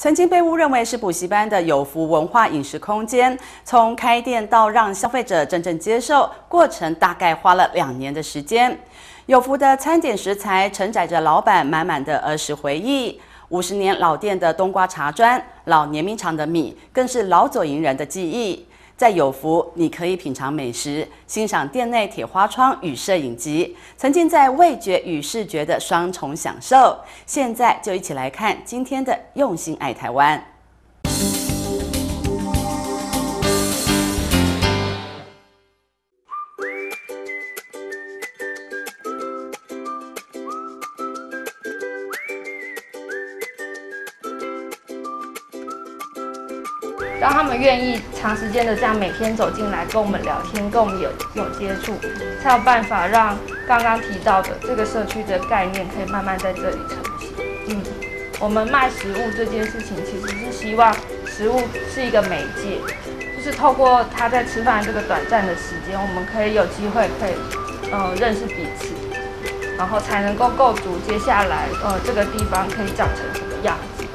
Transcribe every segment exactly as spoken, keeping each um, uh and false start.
曾经被误认为是补习班的有福文化饮食空间，从开店到让消费者真正接受，过程大概花了两年的时间。有福的餐点食材承载着老板满满的儿时回忆。五十年老店的冬瓜茶砖、老碾米厂的米，更是老左营人的记忆。在有福，你可以品尝美食，欣赏店内铁花窗与摄影机，沉浸在味觉与视觉的双重享受。现在就一起来看今天的用心爱台湾。 让他们愿意长时间的这样每天走进来跟我们聊天，跟我们有有接触，才有办法让刚刚提到的这个社区的概念可以慢慢在这里成型。嗯，我们卖食物这件事情，其实是希望食物是一个媒介，就是透过他在吃饭这个短暂的时间，我们可以有机会可以呃认识彼此，然后才能够构筑接下来呃这个地方可以长成什么样子。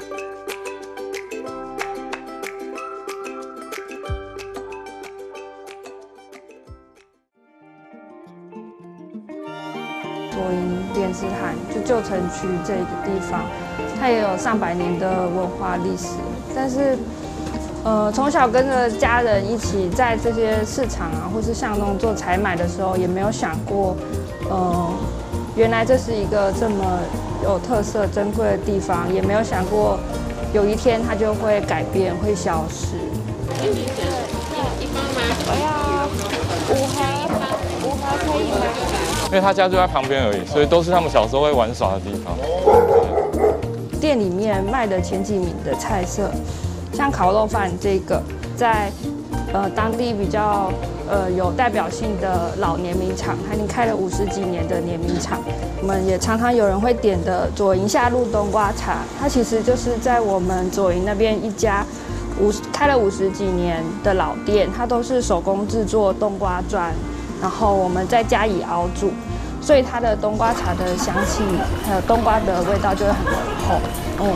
左营莲池潭就旧城区这个地方，它也有上百年的文化历史。但是，呃，从小跟着家人一起在这些市场啊，或是巷弄做采买的时候，也没有想过，呃，原来这是一个这么有特色、珍贵的地方，也没有想过有一天它就会改变、会消失。 一包吗？我要五盒，五盒可以吗？ 因为他家就在旁边而已，所以都是他们小时候会玩耍的地方。 店里面卖的前几名的菜色，像烤肉饭这个，在呃当地比较呃有代表性的老碾米厂，它已经开了五十几年的碾米厂。我们也常常有人会点的左营下路冬瓜茶，它其实就是在我们左营那边一家五开了五十几年的老店，它都是手工制作冬瓜砖。然后我们再加以熬煮，所以它的冬瓜茶的香气还有冬瓜的味道就会很浓厚。嗯，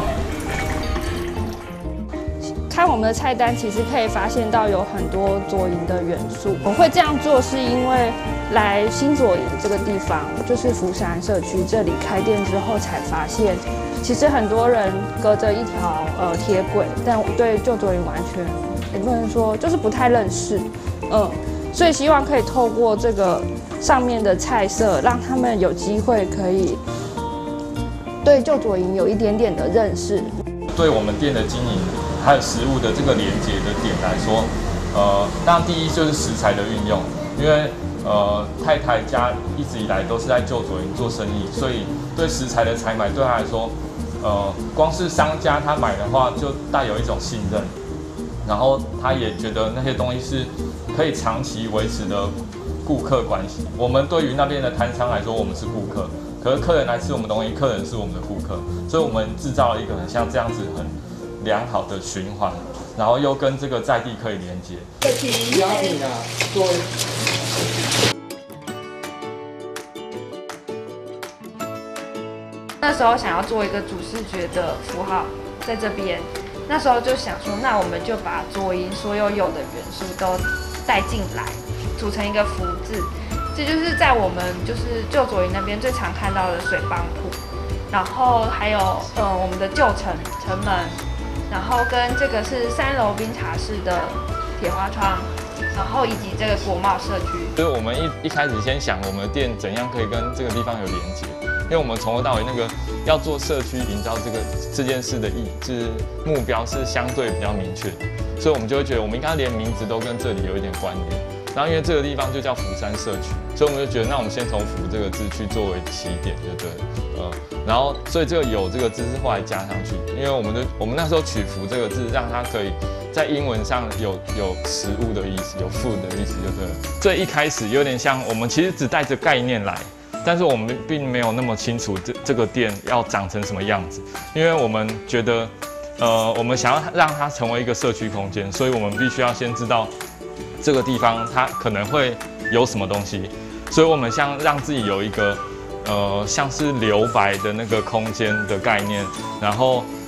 看我们的菜单，其实可以发现到有很多左营的元素。我会这样做是因为来新左营这个地方，就是福山社区这里开店之后才发现，其实很多人隔着一条呃铁轨，但我对旧左营完全也不能说就是不太认识。嗯。所以希望可以透过这个上面的菜色，让他们有机会可以对旧左营有一点点的认识。 对我们店的经营还有食物的这个连接的点来说，呃，当然第一就是食材的运用，因为呃太太家一直以来都是在旧左营做生意，所以对食材的采买对他来说，呃，光是商家他买的话就带有一种信任，然后他也觉得那些东西是可以长期维持的顾客关系。我们对于那边的摊商来说，我们是顾客，可是客人来吃我们东西，客人是我们的顾客，所以我们制造了一个很像这样子很良好的循环，然后又跟这个在地可以连接。 不要你啊，做。 那时候想要做一个主视觉的符号在这边，那时候就想说，那我们就把左营所有有的元素都带进来，组成一个福字。这就是在我们就是旧左营那边最常看到的水帮铺，然后还有呃我们的旧城城门，然后跟这个是三楼冰茶室的铁花窗，然后以及这个国贸社区。 就是我们一一开始先想我们的店怎样可以跟这个地方有连接，因为我们从头到尾那个要做社区营造这个这件事的意就是目标是相对比较明确的，所以我们就会觉得我们应该连名字都跟这里有一点关联。然后因为这个地方就叫福山社区，所以我们就觉得那我们先从福这个字去作为起点就对了，呃，然后所以这个有这个字是后来加上去，因为我们就我们那时候取福这个字，让它可以在英文上有有食物的意思，有 food 的意思就对了。所以一开始有点像我们其实只带着概念来。但是我们并没有那么清楚这这个店要长成什么样子，因为我们觉得，呃，我们想要让它成为一个社区空间，所以我们必须要先知道这个地方它可能会有什么东西，所以我们像让自己有一个，呃，像是留白的那个空间的概念，然后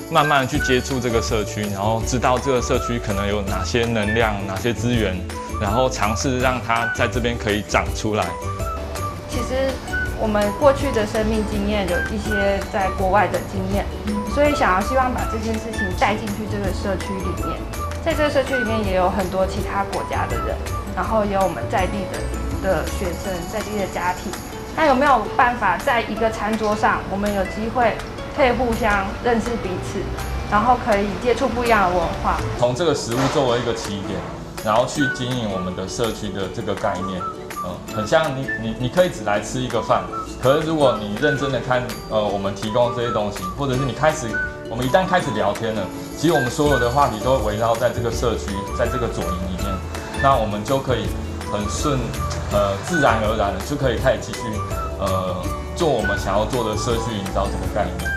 慢慢去接触这个社区，然后知道这个社区可能有哪些能量、哪些资源，然后尝试让它在这边可以长出来。 其实我们过去的生命经验有一些在国外的经验，所以想要希望把这件事情带进去这个社区里面。在这个社区里面也有很多其他国家的人，然后也有我们在地的的学生、在地的家庭。那有没有办法在一个餐桌上，我们有机会可以互相认识彼此，然后可以接触不一样的文化？ 从这个食物作为一个起点，然后去经营我们的社区的这个概念。嗯，很像你你你可以只来吃一个饭，可是如果你认真的看，呃，我们提供这些东西，或者是你开始，我们一旦开始聊天了，其实我们所有的话题都会围绕在这个社区，在这个左营里面，那我们就可以很顺，呃，自然而然的就可以开始继续，呃，做我们想要做的社区营造这个概念。